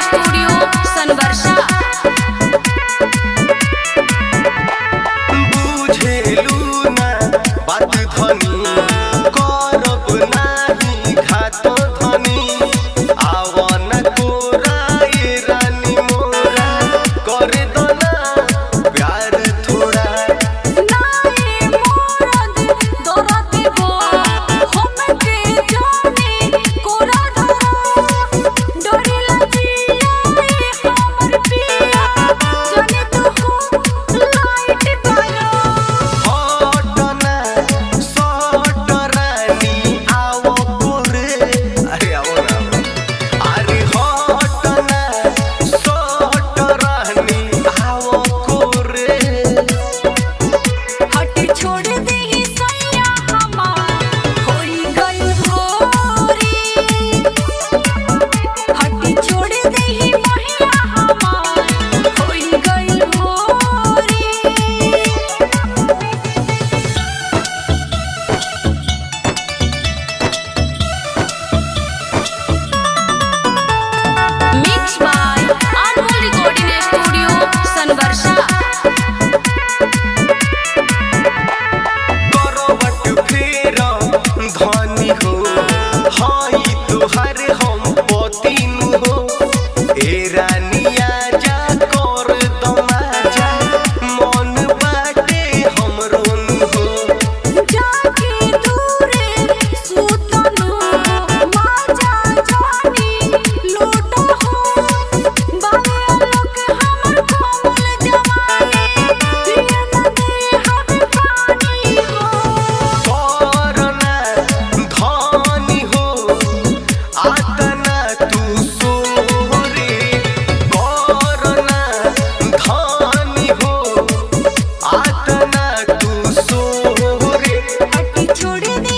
Studio संवर्षा। बुझेलू ना बात धनी करब नाही घातो धनी आवन कोरा ए रानी मोरा कर दो ना प्यार थोड़ा नाए मोरद दरद गो हमके जाने कोरा धरा डोरी लजिया हमर पिया जाने तू हो लाइट बायो हटना सट रानी आओ कोरे अरे आओ ना अरे हटना सट रानी आओ कोरे हट छोड़ दे सैया हमार होई गई भोरी हट छोड़ दे महिया हमार होई गई भोरी। Mix by Anmol recording studio Sanvarsha. करवट फेर धनी हो हई तुहार हम पतिनु हो ए रानिया जा कर दमाजा मन बाटे हमरो नु हो जाके दूरे सुतनु माजा जानी लोटा हो बाले आलोक हमर कोमल जवानी पिया न दे हमें पानी हो करना धनी हो आतना तू सोरे करना धनी हो आतना तू सोरे हट छोड़ दे